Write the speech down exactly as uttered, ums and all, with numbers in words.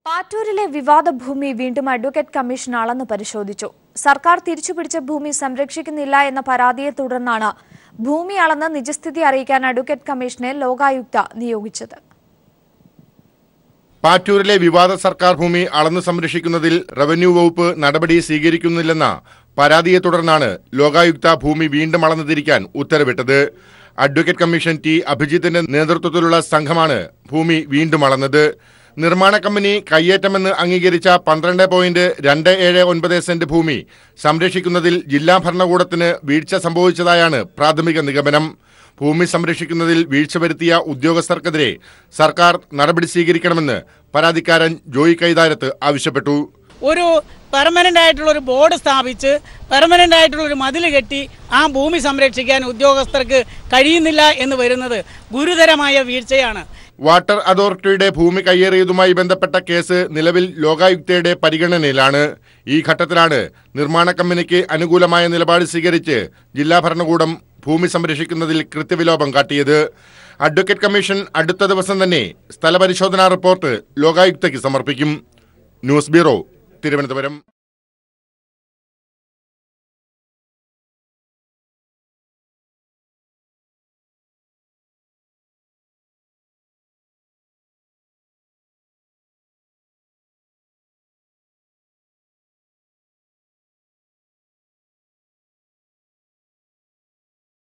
പാറ്റൂരിലെ വിവാദ ഭൂമി വീണ്ടും അഡ്വക്കേറ്റ് കമ്മീഷൻ അളന്ന് പരിശോധിച്ചു. സർക്കാർ തിരിച്ചുപിടിച്ച ഭൂമി സംരക്ഷിക്കുന്നില്ല എന്ന പരാതിയെ തുടർന്നാണ് ഭൂമി അളന്ന് നിജസ്ഥിതി അറിയിക്കാൻ അഡ്വക്കേറ്റ് കമ്മീഷനെ ലോകായുക്ത നിയോഗിച്ചത്. പാറ്റൂരിലെ വിവാദ സർക്കാർ ഭൂമി അളന്ന് സംരക്ഷിക്കുന്നതിൽ റവന്യൂ വകുപ്പ് നടപടി സ്വീകരിക്കുന്നില്ലെന്ന പരാതിയെ തുടർന്നാണ് ലോകായുക്ത ഭൂമി വീണ്ടും അളന്നു തിരിക്കാൻ ഉത്തരവിട്ടത്. അഡ്വക്കേറ്റ് കമ്മീഷൻ ടി അഭിജിത്തിന്റെ നേതൃത്വത്തിലുള്ള സംഘമാണ് ഭൂമി വീണ്ടും അളന്നത്. നിർമ്മാണ കമ്പനി കയ്യേറ്റമെന്ന് അംഗീകരിച്ച പന്ത്രണ്ട് പോയിന്റ് രണ്ട് ഏഴ് ഒൻപത് സെന്റ് ഭൂമി സംരക്ഷിക്കുന്നതിൽ ജില്ലാ ഭരണകൂടത്തിന് വീഴ്ച സംഭവിച്ചതായാണ് പ്രാഥമിക നിഗമനം. ഭൂമി സംരക്ഷിക്കുന്നതിൽ വീഴ്ച വരുത്തിയ ഉദ്യോഗസ്ഥർക്കെതിരെ സർക്കാർ നടപടി സ്വീകരിക്കണമെന്ന് പരാതിക്കാരൻ ജോയി കൈതാരത്ത് ആവശ്യപ്പെട്ടു. ഒരു പെർമനന്റ് ആയിട്ടുള്ള ഒരു ബോർഡ് സ്ഥാപിച്ച് പെർമനന്റ് ആയിട്ടുള്ള ഒരു മതിൽ കെട്ടി ആ ഭൂമി സംരക്ഷിക്കാൻ ഉദ്യോഗസ്ഥർക്ക് കഴിയുന്നില്ല എന്ന് വരുന്നത് ഗുരുതരമായ വീഴ്ചയാണ്. വാട്ടർ അതോറിറ്റിയുടെ ഭൂമി കയ്യേറിയതുമായി ബന്ധപ്പെട്ട കേസ് നിലവിൽ ലോകായുക്തയുടെ പരിഗണനയിലാണ്. ഈ ഘട്ടത്തിലാണ് നിർമ്മാണ കമ്പനിക്ക് അനുകൂലമായ നിലപാട് സ്വീകരിച്ച് ജില്ലാ ഭരണകൂടം ഭൂമി സംരക്ഷിക്കുന്നതിൽ കൃത്യവിലോപം കാട്ടിയത്. അഡ്വക്കേറ്റ് കമ്മീഷൻ അടുത്ത ദിവസം തന്നെ സ്ഥലപരിശോധനാ റിപ്പോർട്ട് ലോകായുക്തയ്ക്ക് സമർപ്പിക്കും. News bureau, Thiruvananthapuram.